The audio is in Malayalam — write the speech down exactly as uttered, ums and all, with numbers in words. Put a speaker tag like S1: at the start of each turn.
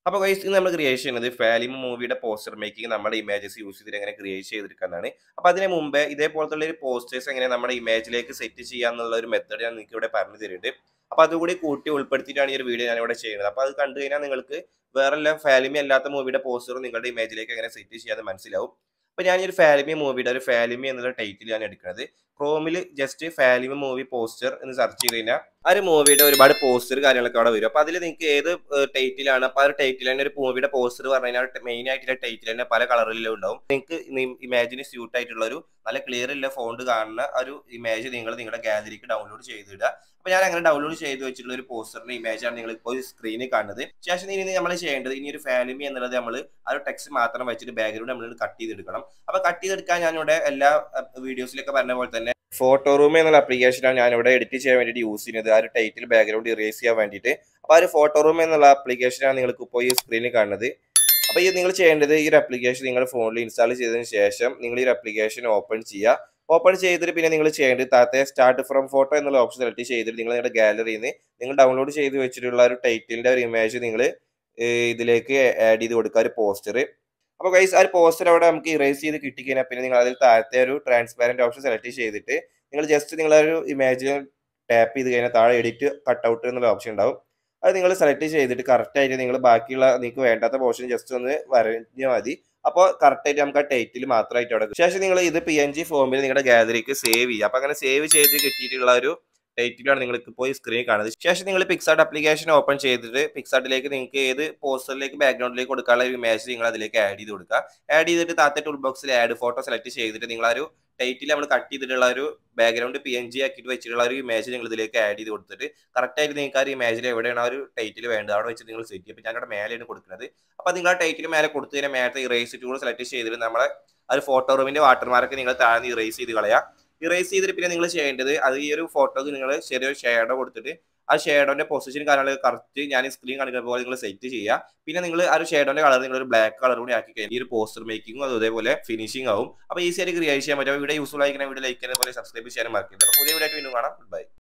S1: അപ്പോൾ ഗൈസ് ഇന്ന് നമ്മൾ ക്രിയേറ്റ് ചെയ്യുന്നത് ഫാലിമി മൂവിയുടെ പോസ്റ്റർ മേക്കിംഗ് നമ്മുടെ ഇമേജസ് യൂസ് ചെയ്തിട്ട് എങ്ങനെ ക്രിയേറ്റ് ചെയ്തെടുക്കുന്നതാണ്. അപ്പോൾ അതിന് മുമ്പേ ഇതേപോലത്തുള്ള ഒരു പോസ്റ്റേഴ്സ് എങ്ങനെ നമ്മുടെ ഇമേജിലേക്ക് സെറ്റ് ചെയ്യാന്നുള്ള ഒരു മെത്തേഡ് ഞാൻ നിങ്ങൾക്ക് ഇവിടെ പറഞ്ഞു തരുന്നുണ്ട്. അപ്പോൾ അതുകൂടി കൂട്ടി ഉൾപ്പെടുത്തിയിട്ടാണ് ഈ ഒരു വീഡിയോ ഞാൻ ഇവിടെ ചെയ്യുന്നത്. അപ്പോൾ അത് കണ്ടു കഴിഞ്ഞാൽ നിങ്ങൾക്ക് വേറെ ഫാലിമി അല്ലാത്ത മൂവിയുടെ പോസ്റ്റർ നിങ്ങളുടെ ഇമേജിലേക്ക് എങ്ങനെ സെറ്റ് ചെയ്യാതെ മനസ്സിലാവും. അപ്പോൾ ഞാൻ ഈ ഒരു ഫാലിമി മൂവിയുടെ ഒരു ഫാലിമി എന്നുള്ള ടൈറ്റിൽ ഞാൻ എടുക്കുന്നത്. ക്രോമിൽ ജസ്റ്റ് ഫാലിമി മൂവി പോസ്റ്റർ എന്ന് സെർച്ച് ചെയ്ത് കഴിഞ്ഞാൽ ആ ഒരു മൂവിയുടെ ഒരുപാട് പോസ്റ്റർ കാര്യങ്ങളൊക്കെ അവിടെ വരും. അപ്പോൾ അതിൽ നിങ്ങൾക്ക് ഏത് ടൈറ്റിലാണ്, അപ്പോൾ ആ ഒരു ടൈറ്റിൽ തന്നെ ഒരു മൂവിയുടെ പോസ്റ്റർ പറഞ്ഞു കഴിഞ്ഞാൽ മെയിൻ ആയിട്ടുള്ള ടൈറ്റിൽ തന്നെ പല കളറിലും ഉണ്ടാവും. നിങ്ങൾക്ക് ഇമേജിന് സ്യൂട്ട് ആയിട്ടുള്ള ഒരു നല്ല ക്ലിയർ ഉള്ള ഫോണ്ട് കാണുന്ന ഒരു ഇമേജ് നിങ്ങൾ നിങ്ങളുടെ ഗാലറിക്ക് ഡൗൺലോഡ് ചെയ്തിടുക. അപ്പോൾ ഞാൻ അങ്ങനെ ഡൗൺലോഡ് ചെയ്ത് വെച്ചിട്ടുള്ള ഒരു പോസ്റ്ററിന്റെ ഇമേജാണ് നിങ്ങൾ ഇപ്പോൾ സ്ക്രീനിൽ കാണുന്നത്. ശേഷം ഇനി നമ്മൾ ചെയ്യേണ്ടത് ഇനി ഒരു ഫാലിമി എന്നുള്ളത് നമ്മൾ ആ ഒരു ടെക്സ്റ്റ് മാത്രം വെച്ചിട്ട് ബാക്ക്ഗ്രൗണ്ട് നമ്മൾ കട്ട് ചെയ്തെടുക്കണം. അപ്പോൾ കട്ട് ചെയ്തെടുക്കാൻ ഞാനിവിടെ എല്ലാ വീഡിയോസിലൊക്കെ പറഞ്ഞ പോലെ തന്നെ ഫോട്ടോ റൂം എന്നുള്ള ആപ്ലിക്കേഷനാണ് ഞാനിവിടെ എഡിറ്റ് ചെയ്യാൻ വേണ്ടിയിട്ട് യൂസ് ചെയ്യുന്നത്, ആ ഒരു ടൈറ്റിൽ ബാക്ക്ഗ്രൗണ്ട് ഇറേസ് ചെയ്യാൻ വേണ്ടിയിട്ട്. അപ്പോൾ ആ ഒരു ഫോട്ടോ റൂം എന്നുള്ള ആപ്ലിക്കേഷനാണ് നിങ്ങൾക്ക് ഇപ്പോൾ ഈ സ്ക്രീനിൽ കാണുന്നത്. അപ്പോൾ ഈ നിങ്ങൾ ചെയ്യേണ്ടത് ഈ ഒരു ആപ്ലിക്കേഷൻ നിങ്ങളുടെ ഫോണിൽ ഇൻസ്റ്റാൾ ചെയ്തതിന് ശേഷം നിങ്ങൾ ഈ ഒരു ആപ്ലിക്കേഷൻ ഓപ്പൺ ചെയ്യുക. ഓപ്പൺ ചെയ്തിട്ട് പിന്നെ നിങ്ങൾ ചെയ്യേണ്ടത് താഴത്തെ സ്റ്റാർട്ട് ഫ്രം ഫോട്ടോ എന്നുള്ള ഓപ്ഷൻ സെലക്ട് ചെയ്തിട്ട് നിങ്ങൾ നിങ്ങളുടെ ഗാലറിയിൽ നിന്ന് നിങ്ങൾ ഡൗൺലോഡ് ചെയ്ത് വെച്ചിട്ടുള്ള ഒരു ടൈറ്റിലിൻ്റെ ഒരു ഇമേജ് നിങ്ങൾ ഇതിലേക്ക് ആഡ് ചെയ്ത് കൊടുക്കുക, ഒരു പോസ്റ്റർ. അപ്പോൾ ഗൈസ് ആ ഒരു പോസ്റ്റർ അവിടെ നമുക്ക് ഇറേസ് ചെയ്ത് കിട്ടിക്കഴിഞ്ഞാൽ പിന്നെ നിങ്ങൾ അതിൽ താഴത്തെ ഒരു ട്രാൻസ്പാരൻറ്റ് ഓപ്ഷൻ സെലക്ട് ചെയ്തിട്ട് നിങ്ങൾ ജസ്റ്റ് നിങ്ങളൊരു ഇമേജ് ടാപ്പ് ചെയ്ത് കഴിഞ്ഞാൽ താഴെ എഡിറ്റ് കട്ടൗട്ട് എന്നുള്ള ഓപ്ഷൻ ഉണ്ടാവും. അത് നിങ്ങൾ സെലക്ട് ചെയ്തിട്ട് കറക്റ്റായിട്ട് നിങ്ങൾ ബാക്കിയുള്ള നിങ്ങൾക്ക് വേണ്ടാത്ത പോർഷൻ ജസ്റ്റ് ഒന്ന് വരഞ്ഞാൽ മതി. അപ്പോൾ കറക്റ്റായിട്ട് നമുക്ക് ആ ടൈറ്റിൽ മാത്രമായിട്ട് അവിടെ. ശേഷം നിങ്ങൾ ഇത് പി എൻ ജി ഫോമിൽ നിങ്ങളുടെ ഗാലറിക്ക് സേവ് ചെയ്യുക. അപ്പോൾ അങ്ങനെ സേവ് ചെയ്ത് കിട്ടിയിട്ടുള്ള ഒരു ടൈറ്റിലാണ് നിങ്ങൾക്ക് ഇപ്പോൾ ഈ സ്ക്രീൻ കാണുന്നത്. ശേഷം നിങ്ങൾ പിക്സാർട്ട് ആപ്ലിക്കേഷൻ ഓപ്പൺ ചെയ്തിട്ട് പിക്സാർട്ടിലേക്ക് നിങ്ങൾക്ക് ഏത് പോസ്റ്ററിലേക്ക് ബാക്ക്ഗ്രൗണ്ടിലേക്ക് കൊടുക്കാനുള്ള ഒരു ഇമേജ് നിങ്ങൾ അതിലേക്ക് ആഡ് ചെയ്ത് കൊടുക്കുക. ആഡ് ചെയ്തിട്ട് താഴത്തെ ടൂൾ ബോക്സിൽ ആഡ് ഫോട്ടോ സെലക്ട് ചെയ്തിട്ട് നിങ്ങൾ ആ ഒരു ടൈറ്റിൽ നമ്മൾ കട്ട് ചെയ്തിട്ടുള്ള ഒരു ബാക്ക്ഗ്രൗണ്ട് പി എൻ ജി ആക്കിയിട്ട് വെച്ചിട്ടുള്ള ഒരു ഇമേജ് നിങ്ങൾ ഇതിലേക്ക് ആഡ് ചെയ്ത് കൊടുത്തിട്ട് കറക്റ്റായിട്ട് നിങ്ങൾക്ക് ആ ഒരു ഇമേജിൽ എവിടെയാണ് ആ ഒരു ടൈറ്റിൽ വേണ്ടത് അവിടെ വെച്ച് നിങ്ങൾ സെറ്റ് ചെയ്യും. അപ്പോൾ ഞാനവിടെ മേലെയാണ് കൊടുക്കുന്നത്. അപ്പോൾ നിങ്ങൾ ആ ടൈറ്റിൽ മേലെ കൊടുത്തു കഴിഞ്ഞാൽ മേലത്തെ ഇറേസ് ടൂൾ സെലക്ട് ചെയ്തിട്ട് നമ്മളെ ആ ഒരു ഫോട്ടോ റൂമിൻ്റെ വാട്ടർമാർക്ക് നിങ്ങൾ താഴ്ന്ന് ഇറേസ് ചെയ്ത് കളയാം. ഇറേസ് ചെയ്തിട്ട് പിന്നെ നിങ്ങൾ ചെയ്യേണ്ടത് അത് ഈ ഒരു ഫോട്ടോക്ക് നിങ്ങൾ ചെറിയൊരു ഷേഡോ കൊടുത്തിട്ട് ആ ഷേഡോന്റെ പൊസിഷൻ കാര്യങ്ങളൊക്കെ കറക്റ്റ് ഞാൻ സ്ക്രീൻ കാണിക്കുന്ന പോലെ നിങ്ങൾ സെറ്റ് ചെയ്യുക. പിന്നെ നിങ്ങൾ ആ ഒരു ഷേഡോന്റെ കളർ നിങ്ങൾ ഒരു ബ്ലാക്ക് കളർ കൂടി ആക്കി കഴിഞ്ഞാൽ ഈ ഒരു പോസ്റ്റർ മേക്കിങ്ങും അതേപോലെ ഫിനിഷിംഗ് ആവും. അപ്പോൾ ഈസി ആയിട്ട് ക്രിയേറ്റ് ചെയ്യാൻ പറ്റും. വീഡിയോ യൂസ്ഫുൾ ആയിരിക്കുന്ന വീഡിയോ ലൈക്ക് ചെയ്യുന്ന പോലെ സബ്സ്ക്രൈബ് ചെയ്യാനും മറക്കരുത്. അപ്പോൾ പുതിയ വീഡിയോ ആയിട്ട് വീണ്ടും കാണാം. ബൈ.